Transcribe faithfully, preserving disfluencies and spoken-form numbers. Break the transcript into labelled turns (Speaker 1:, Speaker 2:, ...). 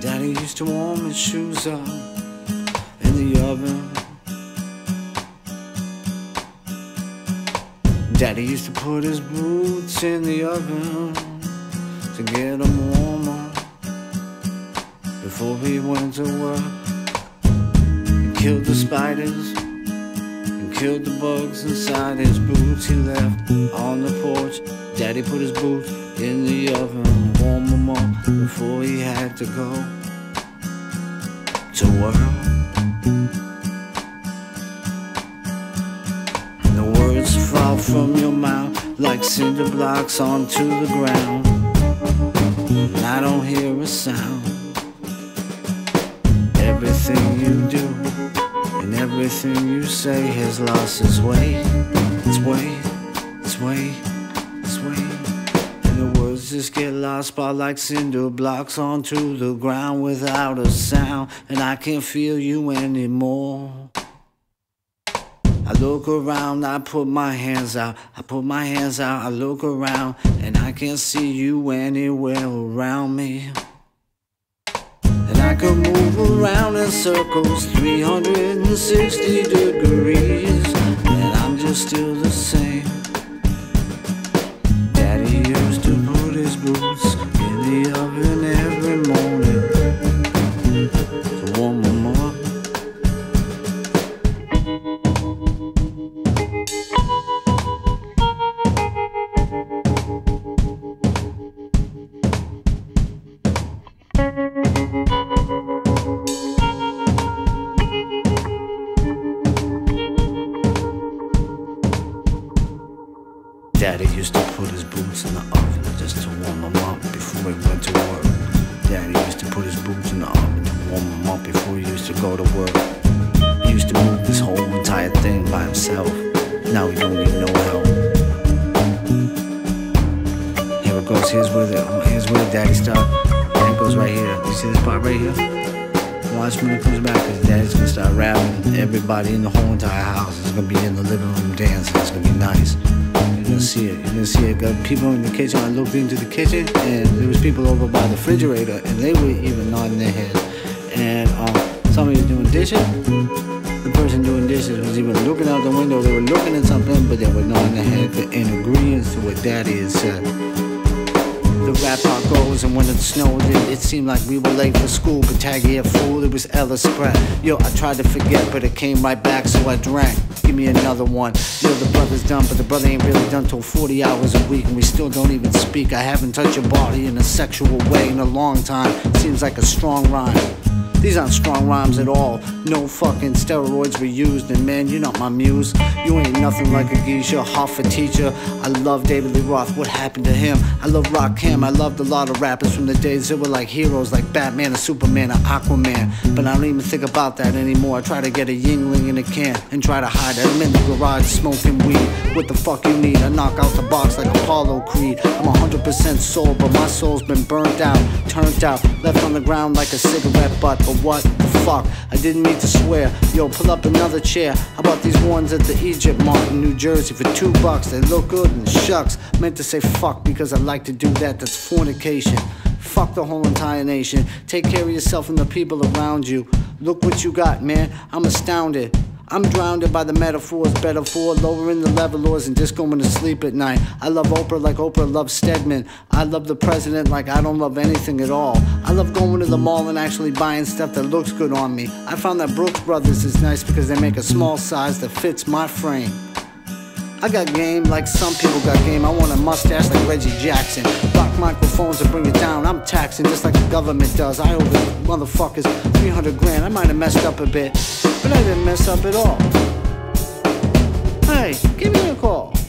Speaker 1: Daddy used to warm his shoes up in the oven. Daddy used to put his boots in the oven to get them warmer before he went to work. He killed the spiders and killed the bugs inside his boots he left on the porch. Daddy put his boots in the oven, warm them up before he had to go to work. And the words fall from your mouth like cinder blocks onto the ground, and I don't hear a sound. Everything you do and everything you say has lost its way, its way, its way, its way. And the words just get lost by like cinder blocks onto the ground without a sound, and I can't feel you anymore. I look around, I put my hands out, I put my hands out, I look around, and I can't see you anywhere around me. And I could move around in circles three hundred sixty degrees, and I'm just still the same. Daddy used to put his boots in the oven every morning to warm them up. Daddy used to put his boots in the oven just to warm them up before he went to work. Daddy used to put his boots in the oven to warm them up before he used to go to work. He used to move this whole entire thing by himself. Now he don't need no help. Here it goes. Here's where the here's where Daddy starts. And it goes right here. You see this part right here? Watch when it comes back, because Daddy's gonna start rapping. Everybody in the whole entire house is gonna be in the living room dancing. It's gonna be nice. You're gonna see it. You're gonna see it. Got people in the kitchen. I looked into the kitchen, and there was people over by the refrigerator, and they were even nodding their heads. And um, somebody was doing dishes. The person doing dishes was even looking out the window. They were looking at something, but they were nodding their head in agreement to what Daddy had said. The rap part goes, and when it snowed, it, it seemed like we were late for school. But taggy a fool, it was Ellis Pratt. Yo, I tried to forget, but it came right back, so I drank. Give me another one. Yo, the brother's done, but the brother ain't really done till forty hours a week, and we still don't even speak. I haven't touched your body in a sexual way in a long time. Seems like a strong rhyme. These aren't strong rhymes at all. No fucking steroids were used, and man, you're not my muse. You ain't nothing like a geisha, half a teacher. I love David Lee Roth, what happened to him? I love Rakim, I loved a lot of rappers from the days that were like heroes, like Batman or Superman or Aquaman. But I don't even think about that anymore. I try to get a Yingling in a can and try to hide it. I'm in the garage smoking weed. What the fuck you need? I knock out the box like Apollo Creed. I'm one hundred percent soul, but my soul's been burnt out, turned out, left on the ground like a cigarette butt. But what the fuck? I didn't mean to swear. Yo, pull up another chair. How about these ones at the Egypt Mart in New Jersey for two bucks? They look good and shucks. Meant to say fuck because I like to do that. That's fornication. Fuck the whole entire nation. Take care of yourself and the people around you. Look what you got, man. I'm astounded. I'm drowned by the metaphors, better for lowering the levelers and just going to sleep at night. I love Oprah like Oprah loves Stedman. I love the president like I don't love anything at all. I love going to the mall and actually buying stuff that looks good on me. I found that Brooks Brothers is nice because they make a small size that fits my frame. I got game like some people got game. I want a mustache like Reggie Jackson. Rock microphones to bring it down. I'm taxing just like the government does. I owe the motherfuckers three hundred grand. I might have messed up a bit, but I didn't mess up at all. Hey, give me a call.